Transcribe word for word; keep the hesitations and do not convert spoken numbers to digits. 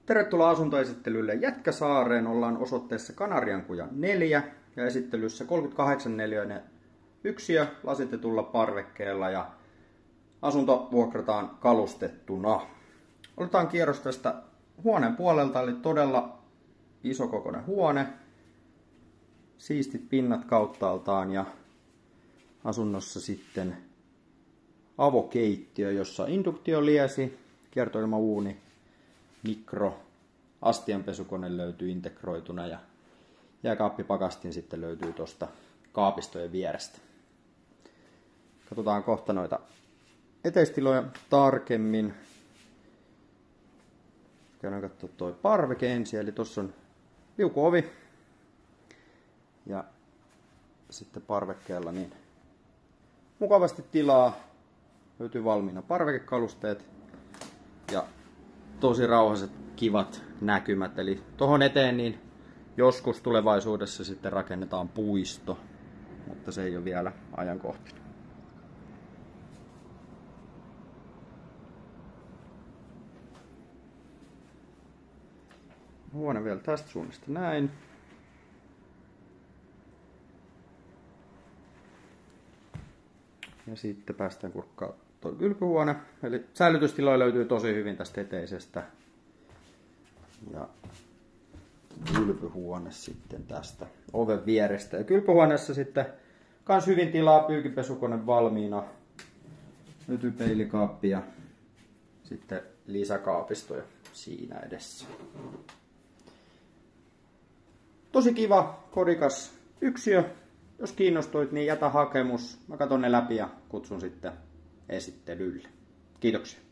Tervetuloa asuntoesittelylle Jätkäsaareen. Ollaan osoitteessa Kanariankuja neljä ja esittelyssä kolmekymmentäkahdeksan neliöinen yksiö lasitetulla parvekkeella ja asunto vuokrataan kalustettuna. Otetaan kierros tästä huoneen puolelta, eli todella isokokoinen huone. Siistit pinnat kauttaaltaan ja asunnossa sitten avokeittiö, jossa on induktioliesi, kiertoilmauuni, mikro, astianpesukone löytyy integroituna ja jääkaappipakastin sitten löytyy tuosta kaapistojen vierestä. Katsotaan kohta noita eteistiloja tarkemmin. Käydään katsoa toi parveke ensin, eli tuossa on liukuovi ja sitten parvekkeella niin mukavasti tilaa, löytyy valmiina parvekekalusteet ja tosi rauhaiset kivat näkymät, eli tuohon eteen niin joskus tulevaisuudessa sitten rakennetaan puisto, mutta se ei ole vielä ajankohtainen. Huone vielä tästä suunnasta näin. Ja sitten päästään kurkkaan tuo kylpyhuone. Eli säilytystiloja löytyy tosi hyvin tästä eteisestä. Ja kylpyhuone sitten tästä oven vierestä. Ja kylpyhuoneessa sitten kans hyvin tilaa, pyykinpesukone valmiina. Löytyy peilikaappi ja sitten lisäkaapistoja siinä edessä. Tosi kiva, kodikas yksiö. Jos kiinnostuit, niin jätä hakemus. Mä katson ne läpi ja kutsun sitten esittelylle. Kiitoksia.